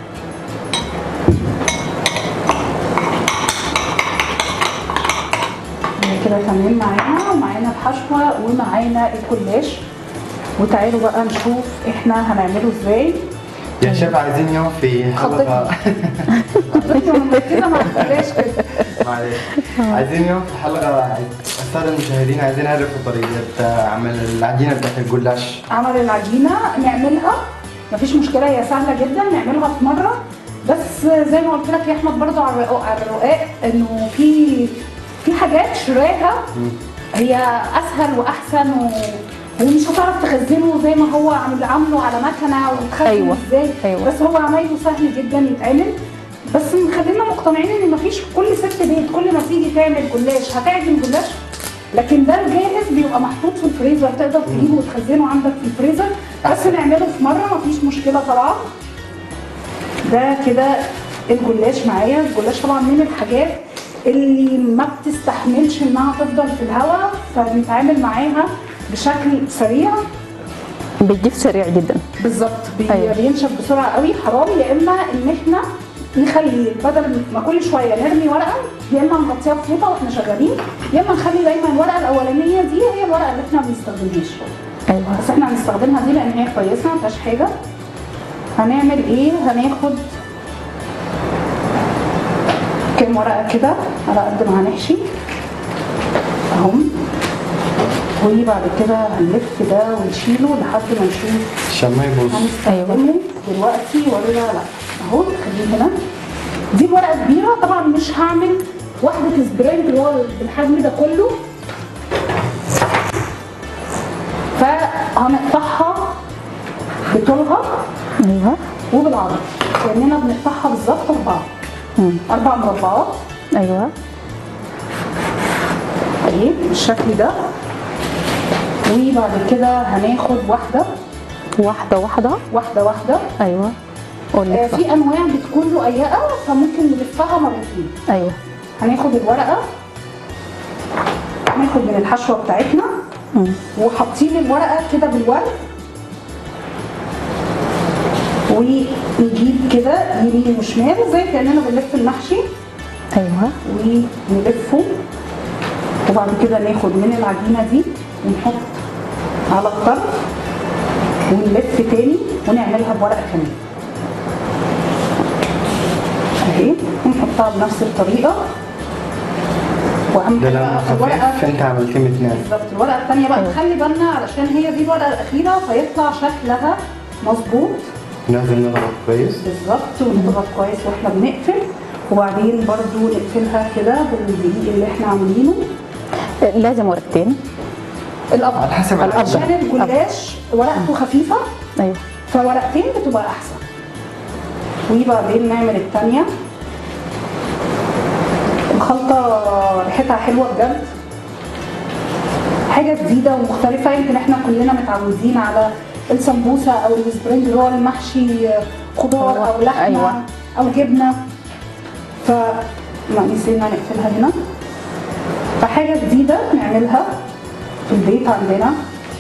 [SPEAKER 3] كده تمام معانا ومعانا الحشوه ومعانا الكلاش. وتعالوا بقى نشوف احنا هنعمله ازاي.
[SPEAKER 1] يا شيف عايزين يوم في حلقه
[SPEAKER 3] كده مع الكلاش كده.
[SPEAKER 1] معلش عايزين يوم في حلقه الساده المشاهدين عايزين يعرفوا طريقه عمل العجينه بتاعت الجلاش.
[SPEAKER 3] عمل العجينه نعملها مفيش مشكله، هي سهله جدا نعملها في مره. بس زي ما قلت لك يا احمد برضو على الرقاق على الرقاق انه في في حاجات شراها هي اسهل واحسن و... ومش هتعرف تخزنه زي ما هو عامل عامله على مكنه وتخزن
[SPEAKER 2] أيوة.
[SPEAKER 3] ازاي.
[SPEAKER 2] أيوة.
[SPEAKER 3] بس هو عمايله سهل جدا يتعمل. بس مخلينا مقتنعين ان مفيش كل ست بيت كل ما تيجي تعمل جلاش هتعجن جلاش، لكن ده الجاهز بيبقى محطوط في الفريزر تقدر تجيبه وتخزنه عندك في الفريزر. بس نعمله في مره مفيش مشكله طبعا. ده كده الجلاش معايا. الجلاش طبعا من الحاجات اللي ما بتستحملش انها تفضل في الهواء، فبنتعامل معاها بشكل سريع.
[SPEAKER 2] بيجيب سريع جدا
[SPEAKER 3] بالظبط. بي
[SPEAKER 2] أيوة.
[SPEAKER 3] بينشف بسرعه قوي. حرام يا اما ان احنا نخلي بدل ما كل شويه نرمي ورقه، يا اما نغطيها بفوطه واحنا شغالين، يا اما نخلي دايما الورقه الاولانيه دي هي الورقه اللي احنا ما بنستخدمهاش.
[SPEAKER 2] ايوه
[SPEAKER 3] بس احنا هنستخدمها دي لان هي كويسه ما فيهاش حاجه. هنعمل ايه؟ هناخد كام ورقه كده على قد ما هنحشي اهم، وبعد كده هنلف ده ونشيله لحد ما نشوف
[SPEAKER 1] عشان ما يبوظ.
[SPEAKER 3] هنستخدمه دلوقتي ولا لا. اهو خليه هنا. دي ورقه كبيره طبعا مش هعمل واحده سبرينج رول بالحجم ده كله، فهنقطعها بطولها
[SPEAKER 2] ايوه
[SPEAKER 3] وبالعرض كاننا بنقطعها بالظبط اربعه اربع مربعات.
[SPEAKER 2] ايوه
[SPEAKER 3] اهي بالشكل ده. وبعد كده هناخد واحده
[SPEAKER 2] واحده واحده
[SPEAKER 3] واحده واحده.
[SPEAKER 2] ايوه
[SPEAKER 3] آه
[SPEAKER 2] ونلفها.
[SPEAKER 3] في انواع بتكون رقيقه فممكن نلفها مرتين.
[SPEAKER 2] ايوه
[SPEAKER 3] هناخد الورقه، ناخد من الحشوه بتاعتنا وحاطين الورقه كده بالورد، ونجيب كده يمين وشمال زي كاننا بنلف المحشي.
[SPEAKER 2] ايوه.
[SPEAKER 3] ونلفه، وبعد كده ناخد من العجينه دي ونحط على الطرف ونلف تاني ونعملها بورقه كمان اهي، ونحطها بنفس الطريقه. واهم
[SPEAKER 1] ده
[SPEAKER 3] حاجه
[SPEAKER 1] لما
[SPEAKER 3] الورقه
[SPEAKER 1] خفيف انت عملتيه اثنين.
[SPEAKER 3] بالظبط. الورقه الثانيه بقى نخلي بالنا علشان هي دي الورقه الاخيره فيطلع شكلها مظبوط.
[SPEAKER 1] لازم نضغط كويس.
[SPEAKER 3] بالظبط، ونضغط كويس واحنا بنقفل، وبعدين برضو نقفلها كده بالدقيق اللي احنا عاملينه.
[SPEAKER 2] لازم ورقتين
[SPEAKER 3] الأفضل
[SPEAKER 1] على حسب
[SPEAKER 2] الأفضل.
[SPEAKER 3] عشان الجلاش ورقته خفيفه،
[SPEAKER 2] ايوه،
[SPEAKER 3] فورقتين بتبقى احسن. وبعدين نعمل الثانيه. الخلطه ريحتها حلوه بجد، حاجه جديده ومختلفه. يمكن احنا كلنا متعودين على السمبوسه او السبرينج رول محشي خضار او لحمه
[SPEAKER 2] أيوة.
[SPEAKER 3] او جبنه، ف لا نسينا نقفلها هنا. فحاجه جديده نعملها في البيت عندنا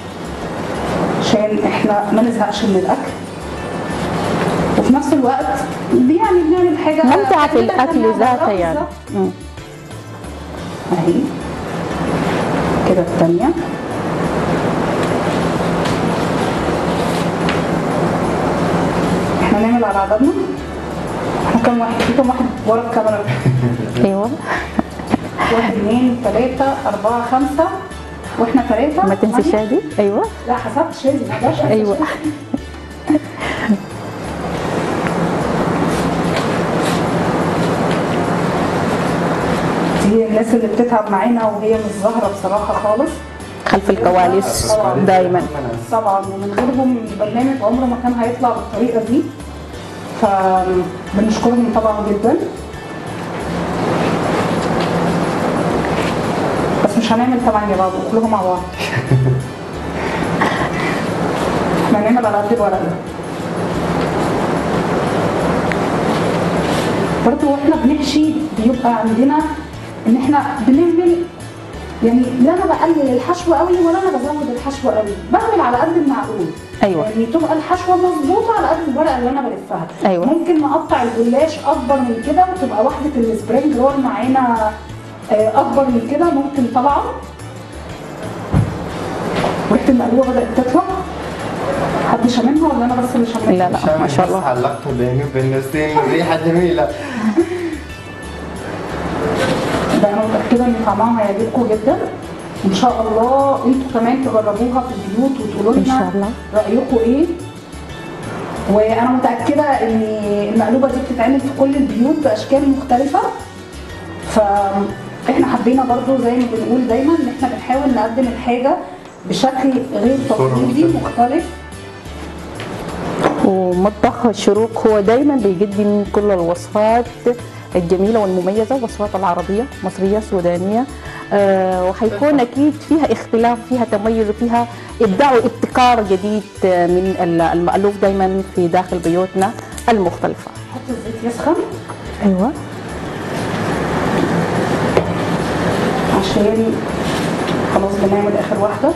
[SPEAKER 3] عشان احنا ما نزهقش من الاكل، وفي نفس الوقت يعني بنعمل حاجه
[SPEAKER 2] ممتعه في الاكل ذاته يعني. مم.
[SPEAKER 3] اهي كده الثانيه. احنا نعمل على عددنا. احنا كم واحد؟ في كم واحد ورا الكاميرا؟
[SPEAKER 2] ايوه.
[SPEAKER 3] واحد اثنين ثلاثة أربعة خمسة، واحنا ثلاثة.
[SPEAKER 2] ما تنسي شادي. ايوه.
[SPEAKER 3] لا حسبت شادي، ما اقدرش أنسى
[SPEAKER 2] ايوه.
[SPEAKER 3] شادي. دي الناس اللي بتتعب معانا وهي مش ظاهرة بصراحة خالص،
[SPEAKER 2] خلف الكواليس دايما.
[SPEAKER 3] طبعا، ومن غيرهم البرنامج عمره ما كان هيطلع بالطريقة دي، فبنشكرهم طبعا جدا. بس مش هنعمل ثمانية بقى كلهم مع بعض. احنا هنعمل على قد الورقة. برضه واحنا بنحشي بيبقى عندنا ان احنا بنعمل يعني لا انا بقلل الحشو قوي ولا انا بزود الحشو قوي، بعمل على قد المعقول.
[SPEAKER 2] ايوه.
[SPEAKER 3] يعني تبقى الحشوه مظبوطه على قد الورقه اللي انا بلفها.
[SPEAKER 2] أيوة.
[SPEAKER 3] ممكن نقطع الجلاش اكبر من كده وتبقى وحده السبرينج رول معانا اكبر من كده ممكن طبعا. ريحه المقلوبه بدات تطلع. حد شاممها ولا انا بس اللي شاممها؟
[SPEAKER 2] لا لا ما شاء الله.
[SPEAKER 1] علقته بيني وبين نسرين ريحه جميله.
[SPEAKER 3] ده انا متاكده ان طعمها هيعجبكم جدا، وان شاء الله انتوا كمان تجربوها في البيوت وتقولوا
[SPEAKER 2] إن شاء
[SPEAKER 3] لنا
[SPEAKER 2] الله.
[SPEAKER 3] رايكم ايه. وانا متاكده ان المقلوبه دي بتتعمل في كل البيوت باشكال مختلفه، فاحنا حبينا برضو زي ما بنقول دايما ان احنا بنحاول نقدم الحاجه بشكل غير تقليدي مختلف.
[SPEAKER 2] ومطبخ الشروق هو دايما بيقدم كل الوصفات الجميله والمميزه، الوصفات العربيه مصريه سودانيه، آه وحيكون اكيد فيها اختلاف، فيها تميز، وفيها ابداع وابتكار جديد من المألوف دايما في داخل بيوتنا المختلفه.
[SPEAKER 3] حط الزيت يسخن.
[SPEAKER 2] ايوه.
[SPEAKER 3] عشان خلاص بنعمل اخر واحده.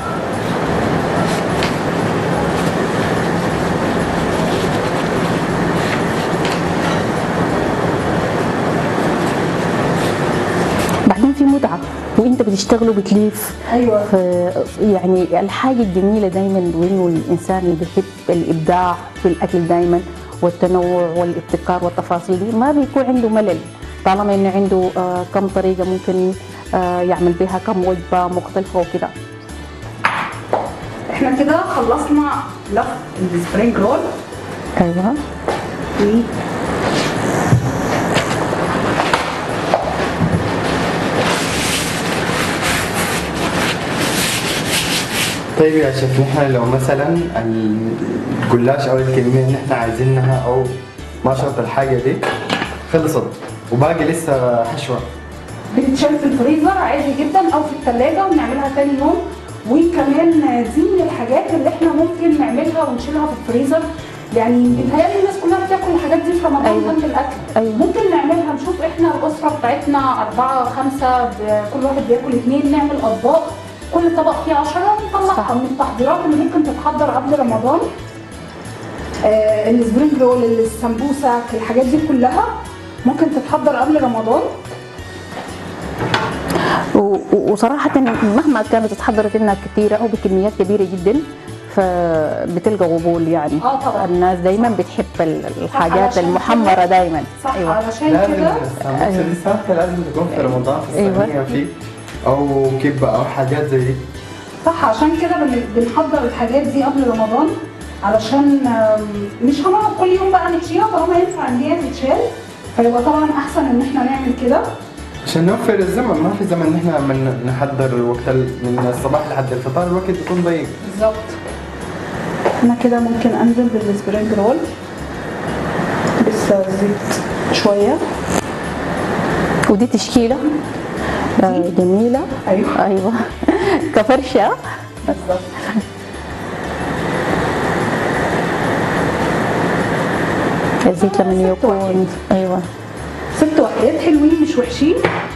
[SPEAKER 2] بعدين في متعه وانت بتشتغل وبتليف.
[SPEAKER 3] ايوه.
[SPEAKER 2] يعني الحاجه الجميله دايما وانه الانسان اللي بيحب الابداع في الاكل دايما والتنوع والابتكار والتفاصيل دي ما بيكون عنده ملل، طالما انه عنده آه كم طريقه ممكن آه يعمل بها كم وجبه مختلفه وكده.
[SPEAKER 3] احنا كده خلصنا لف السبرينج رول.
[SPEAKER 2] ايوه.
[SPEAKER 1] طيب يا شيف، نحن لو مثلا الجلاش او الكميه اللي نحن عايزينها او ما شرط الحاجه دي خلصت وباقي لسه حشوه،
[SPEAKER 3] بتتشال في الفريزر عادي جدا او في الثلاجه ونعملها تاني يوم. وكمان دي من الحاجات اللي احنا ممكن نعملها ونشيلها في الفريزر يعني بيتهيألي الناس كلها بتاكل الحاجات دي في رمضان
[SPEAKER 2] أيوة.
[SPEAKER 3] جنب الاكل.
[SPEAKER 2] أيوة.
[SPEAKER 3] ممكن نعملها، نشوف احنا الاسره بتاعتنا اربعه خمسه، كل واحد بياكل اثنين، نعمل اطباق كل طبق فيه عشرة ونطلعها من التحضيرات اللي ممكن تتحضر قبل رمضان. آه السبرينج رول، السمبوسه، الحاجات دي كلها ممكن تتحضر قبل رمضان.
[SPEAKER 2] وصراحة مهما كانت اتحضرت انها كثيرة او بكميات كبيرة جدا فبتلقى قبول يعني.
[SPEAKER 3] اه طبعا
[SPEAKER 2] الناس دايما بتحب الحاجات المحمرة دايما.
[SPEAKER 3] صح.
[SPEAKER 2] أيوة.
[SPEAKER 3] علشان
[SPEAKER 1] لازم
[SPEAKER 3] كده
[SPEAKER 1] السمبوسه دي ثابته، لازم تكون في رمضان في
[SPEAKER 2] أيوة.
[SPEAKER 1] الصينيه فيه او كبه او حاجات زي دي.
[SPEAKER 3] صح. عشان كده بن- بنحضر الحاجات دي قبل رمضان، علشان آم، مش هنقعد كل يوم بقى نحشيها، طالما ينفع ان هي تتشال فيبقى طبعا احسن ان احنا نعمل كده.
[SPEAKER 1] عشان نوفر الزمن، ما في زمن ان احنا من نحضر الوقت ال- من الصباح لحد الفطار، الوقت بيكون ضيق.
[SPEAKER 3] بالظبط. انا كده ممكن انزل بالسبرينج رول، لسه زيت شويه.
[SPEAKER 2] ودي تشكيلة آه، جميلة.
[SPEAKER 3] ايوه
[SPEAKER 2] ايوه كفرشة.
[SPEAKER 3] بالظبط.
[SPEAKER 2] الزيت لما يكون ايوه
[SPEAKER 3] ست وحدات حلوين مش وحشين.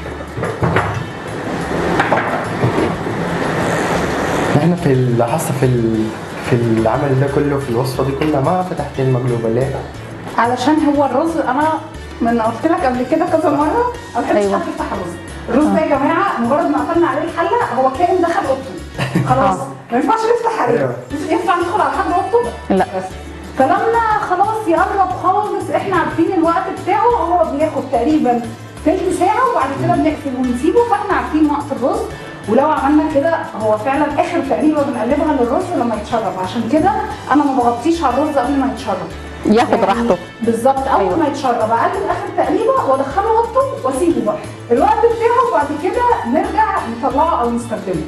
[SPEAKER 1] نحن في ال- حاسه في ال- في العمل ده كله، في الوصفه دي كلها ما فتحت المقلوبه ليه؟
[SPEAKER 3] علشان هو الرز، انا من قلت لك قبل كده كذا مره ما بحبش
[SPEAKER 2] أيوة.
[SPEAKER 3] حد يفتح الرز. الرز ده يا جماعه مجرد ما قفلنا عليه الحله هو كائن دخل اوضته خلاص، ما ينفعش نفتح عليه.
[SPEAKER 1] أيوة.
[SPEAKER 3] مش ينفع ندخل على حد اوضته
[SPEAKER 2] لا.
[SPEAKER 3] بس. فلما خلاص يقرب خالص احنا عارفين الوقت بتاعه، هو بياخد تقريبا تلت ساعه وبعد كده بنقفل ونسيبه، فاحنا عارفين وقت الرز. ولو عملنا كده هو فعلا اخر تقريبا بنقلبها للرز لما يتشرب، عشان كده انا ما بغطيش على الرز قبل ما يتشرب.
[SPEAKER 2] ياخد
[SPEAKER 3] يعني
[SPEAKER 2] راحته.
[SPEAKER 3] بالظبط. اول
[SPEAKER 2] أيوة.
[SPEAKER 3] ما يتشرب اقلب اخر تقليبه وادخله اوضته واسيبه بقى الوقت بتاعه، وبعد كده نرجع نطلعه او نستخدمه.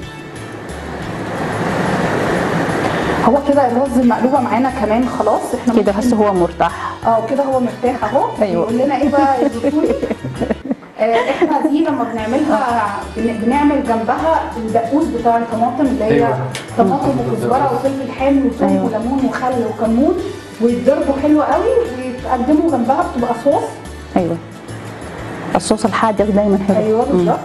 [SPEAKER 3] هو كده الرز المقلوبه معانا كمان خلاص. احنا
[SPEAKER 2] كده
[SPEAKER 3] ممكن-
[SPEAKER 2] هسه هو مرتاح.
[SPEAKER 3] اه كده هو مرتاح اهو.
[SPEAKER 2] أيوة.
[SPEAKER 3] يقول لنا ايه بقى يا دكتور؟ آه، احنا دي لما بنعملها بن- بنعمل جنبها الدقوس بتاع الطماطم اللي هي
[SPEAKER 1] أيوة.
[SPEAKER 3] طماطم وكزبره وفلفل حامي وثوم
[SPEAKER 2] أيوة.
[SPEAKER 3] وليمون وخل وكمون، ويتضربوا حلو قوي ويتقدموا جنبها بتبقى صوص.
[SPEAKER 2] ايوه الصوص الحادق دايما حلو.
[SPEAKER 3] ايوه بالظبط.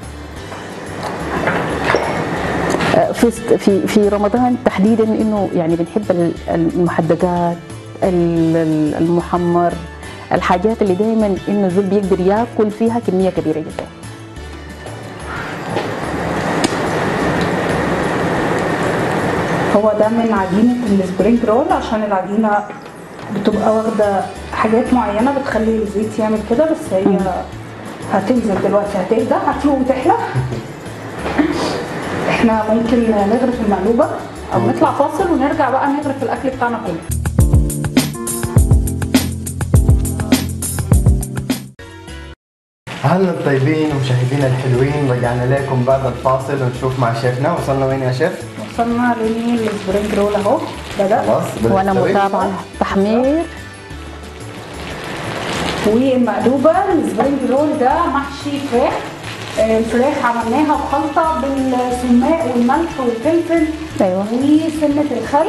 [SPEAKER 2] آه، في في في رمضان تحديدا انه يعني بنحب ال- المحدقات، ال- ال- المحمر، الحاجات اللي دايما انه الزول بيقدر ياكل فيها كميه كبيره جدا.
[SPEAKER 3] هو ده من عجينه السبرينج رول، عشان العجينه بتبقى واخده حاجات معينه بتخلي الزيت يعمل كده، بس هي هتنزل دلوقتي هتهدى هتفوق وتحلى. احنا ممكن نغرف المقلوبه او نطلع فاصل ونرجع بقى نغرف الاكل بتاعنا كله.
[SPEAKER 1] اهلا الطيبين ومشاهدينا الحلوين، رجعنا لكم بعد الفاصل ونشوف مع شيفنا. وصلنا وين يا شيف؟
[SPEAKER 3] وصلنا للسبرينج رول اهو بدأ.
[SPEAKER 1] خلاص
[SPEAKER 2] وانا
[SPEAKER 1] بالتوابل.
[SPEAKER 2] متابعه تحمير.
[SPEAKER 3] والمقلوبه السبرينج رول ده محشي فراخ. آه، الفراخ عملناها بخلطه بالسماق والملح والفلفل
[SPEAKER 2] ايوه
[SPEAKER 3] وسنه الخل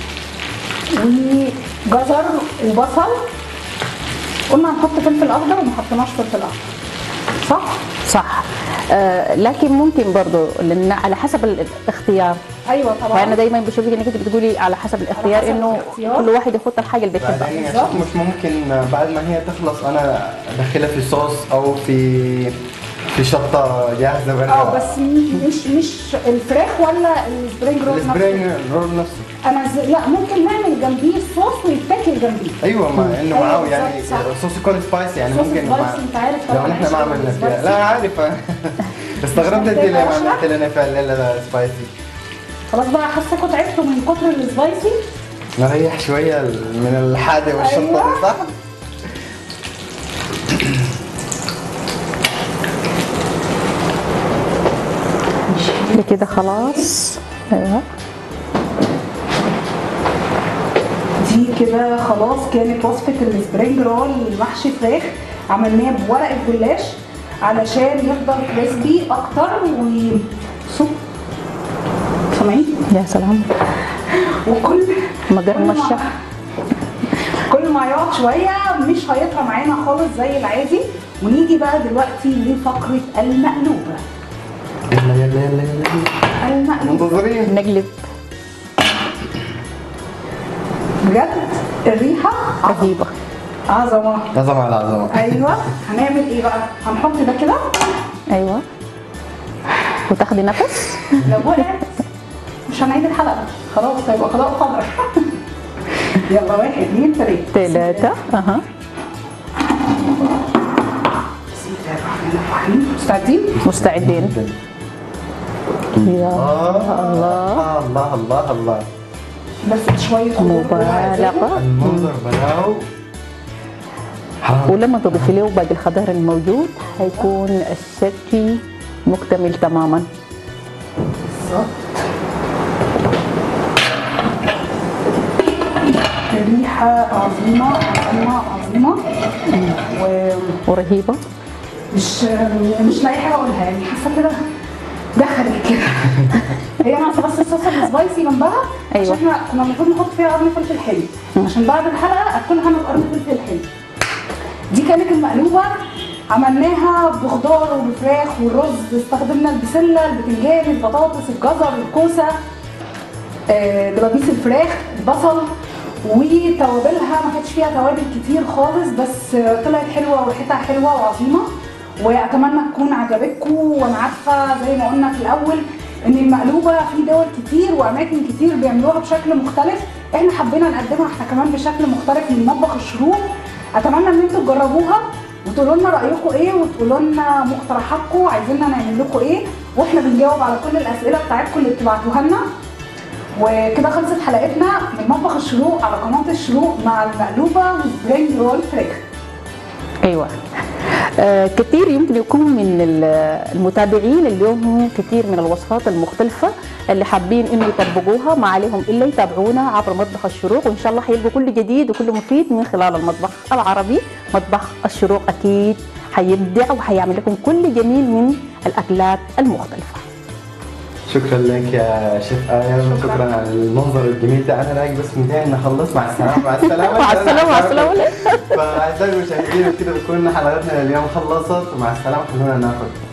[SPEAKER 3] وجزر وبصل. قلنا هنحط فلفل اخضر وما حطيناش فلفل اخضر، صح؟
[SPEAKER 2] صح. آه لكن ممكن برضه لان على حسب الاختيار.
[SPEAKER 3] ايوه طبعا.
[SPEAKER 2] فانا دايما بشوفك انك انت بتقولي على حسب الاختيار،
[SPEAKER 3] حسب
[SPEAKER 2] انه
[SPEAKER 3] الاختيار.
[SPEAKER 2] كل واحد يحط الحاجه اللي بيحبها.
[SPEAKER 1] بعدين يا شيف مش ممكن بعد ما هي تخلص انا ادخلها في صوص او في في شطه جاهزه برا؟
[SPEAKER 3] اه بس م- مش مش الفراخ ولا السبرينج رول نفسه.
[SPEAKER 1] السبرينج رول نفسه.
[SPEAKER 3] انا ز... لا ممكن نعمل جنبيه الصوص ويتاكل جنبيه.
[SPEAKER 1] ايوه، ما انه
[SPEAKER 3] أيوة
[SPEAKER 1] معاه يعني
[SPEAKER 3] بالظبط، صح.
[SPEAKER 1] صوص يكون سبايسي يعني
[SPEAKER 3] صوص
[SPEAKER 1] ممكن
[SPEAKER 3] سبايسي، انت عارف طبعا
[SPEAKER 1] لو نحن ما
[SPEAKER 3] عايشة
[SPEAKER 1] عملنا فيها.
[SPEAKER 3] بالسبايسي.
[SPEAKER 1] لا عارف استغربت انت ليه ما
[SPEAKER 3] بتبقى
[SPEAKER 1] عملت لنا فيها الليله سبايسي.
[SPEAKER 3] خلاص بقى حاساكوا تعبتوا من كتر السبايسي.
[SPEAKER 1] نريح شويه من الحادق والشطه
[SPEAKER 3] أيوة.
[SPEAKER 1] دي، صح؟
[SPEAKER 2] دي كده خلاص. ايوه
[SPEAKER 3] دي كده خلاص كانت وصفة السبرينج رول المحشي فراخ. عملناه بورق الجلاش علشان يفضل كريسبي اكتر وصوب. سامعين؟
[SPEAKER 2] يا سلام
[SPEAKER 3] وكل
[SPEAKER 2] مقرمشه.
[SPEAKER 3] ما يقعد شويه مش هيطرى معانا خالص زي العادي. ونيجي بقى دلوقتي لفقره المقلوبه.
[SPEAKER 1] يلا يلا يلا يلا
[SPEAKER 3] المقلوبه
[SPEAKER 1] منتظرين.
[SPEAKER 2] نقلب.
[SPEAKER 3] بجد الريحه
[SPEAKER 2] رهيبه.
[SPEAKER 3] عظمه.
[SPEAKER 1] عظمة على عظمة.
[SPEAKER 3] ايوه هنعمل ايه بقى؟ هنحط ده كده.
[SPEAKER 2] ايوه وتاخدي نفس.
[SPEAKER 3] لو وقعت مش هنعيد الحلقه خلاص، هيبقى قضاء وقدر. يلا واحد اثنين ثلاثه.
[SPEAKER 2] ثلاثه. اها
[SPEAKER 3] بسم الله الرحمن الرحيم. مستعدين؟
[SPEAKER 2] مستعدين. يا الله
[SPEAKER 1] الله الله الله.
[SPEAKER 3] بس شويه خضار
[SPEAKER 2] مبالغه.
[SPEAKER 1] المنظر بلاو. حرام.
[SPEAKER 2] ولما تضيفي له باقي الخضار الموجود هيكون الشكل مكتمل تماما.
[SPEAKER 3] بالظبط. الريحه عظيمه عظيمه عظيمه
[SPEAKER 2] ورهيبه.
[SPEAKER 3] ومش مش لاقي حاجه اقولها، يعني حاسه كده دخلت كده. هي ناقصه بس الصوص السبايسي جنبها.
[SPEAKER 2] أيوة.
[SPEAKER 3] عشان احنا كنا المفروض نحط فيها قرن فلفل حلو عشان بعد الحلقه اكلها انا بقرن فلفل حلو. دي كانت المقلوبه عملناها بخضار وبفراخ والرز، استخدمنا البسله، البتنجان، البطاطس، الجزر، الكوسه، آه، دبابيس الفراخ، البصل، وتوابلها ما كانتش فيها توابل كتير خالص، بس آه، طلعت حلوه وريحتها حلوه وعظيمه. واتمنى تكون عجبتكم. وانا عارفه زي ما قلنا في الاول ان المقلوبه في دول كتير واماكن كتير بيعملوها بشكل مختلف، احنا حبينا نقدمها احنا كمان بشكل مختلف من مطبخ الشروق. اتمنى ان انتوا تجربوها وتقولوا لنا رايكم ايه، وتقولوا لنا مقترحاتكم عايزيننا نعمل لكم ايه، واحنا بنجاوب على كل الاسئله بتاعتكم اللي بتبعتوها لنا. وكده خلصت حلقتنا من مطبخ الشروق على قناه الشروق مع المقلوبه وسبرينج رول فراخ.
[SPEAKER 2] ايوه آه كثير يمكن يكون من المتابعين اليوم كثير من الوصفات المختلفه اللي حابين انه يطبقوها، ما عليهم الا يتابعونا عبر مطبخ الشروق، وان شاء الله حيلقوا كل جديد وكل مفيد من خلال المطبخ العربي. مطبخ الشروق اكيد حيبدع وحيعمل لكم كل جميل من الاكلات المختلفه.
[SPEAKER 1] شكرا لك يا شيف آية، شكرا على المنظر الجميل ده. انا رايق بس منتهي ان خلص. مع السلامه. مع السلامه.
[SPEAKER 2] مع السلامه. مع السلامه.
[SPEAKER 1] فاعزائي المشاهدين وكده بتكون حلقتنا اليوم خلصت، ومع السلامه. خلونا ناكل.